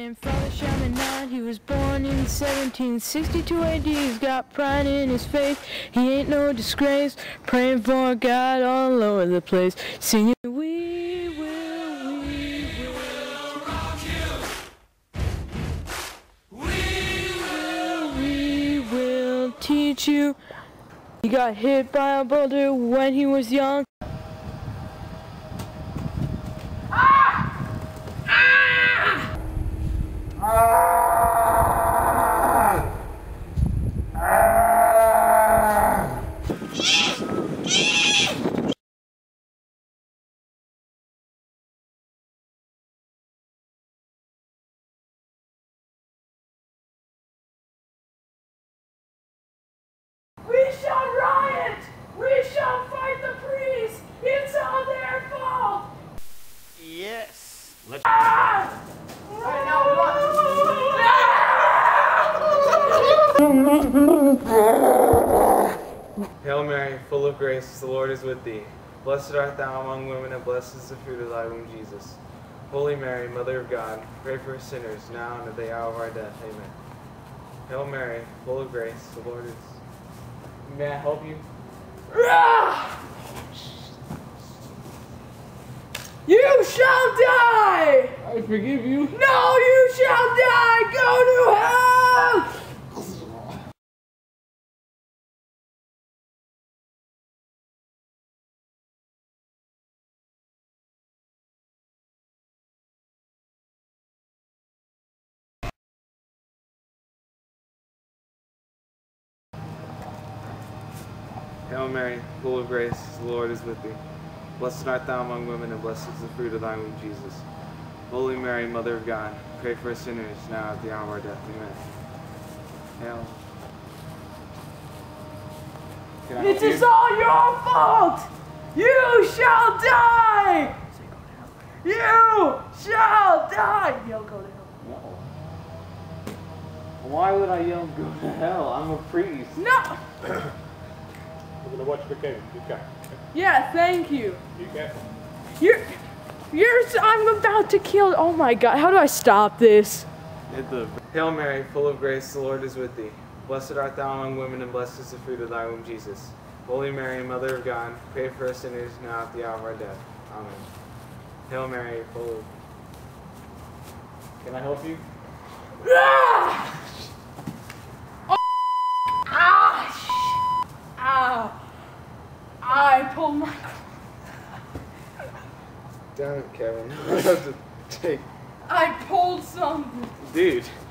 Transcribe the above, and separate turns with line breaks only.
Blessed Father Chaminade, he was born in 1762 AD. He's got pride in his faith, he ain't no disgrace. Praying for God all over the place, singing, we will rock you. We will teach you. He got hit by a boulder when he was young. We shall riot! We shall fight the priests! It's all their fault!
Yes! Let's
Hail Mary, full of grace, the Lord is with thee. Blessed art thou among women, and blessed is the fruit of thy womb, Jesus. Holy Mary, Mother of God, pray for us sinners, now and at the hour of our death. Amen. Hail Mary, full of grace, the Lord is... May I help you?
You shall die!
I forgive you.
No, you shall die! Go to hell!
Hail Mary, full of grace, the Lord is with thee. Blessed art thou among women, and blessed is the fruit of thy womb, Jesus. Holy Mary, Mother of God, pray for us sinners, now at the hour of our death. Amen. Hail.
It is all your fault! You shall die! You shall die! Yell, go to hell.
No. Why would I yell go to hell? I'm a priest.
No!
We're gonna watch the game. You can.
Yeah, thank you.
You can.
I'm about to kill. Oh my God, how do I stop this?
Hail Mary, full of grace, the Lord is with thee. Blessed art thou among women, and blessed is the fruit of thy womb, Jesus. Holy Mary, Mother of God, pray for us sinners, now at the hour of our death. Amen. Hail Mary, full of... Can I help you?
Ah! Oh. Ah! Ow! I pulled my...
Damn it, Kevin. I have to take...
I pulled something.
Dude.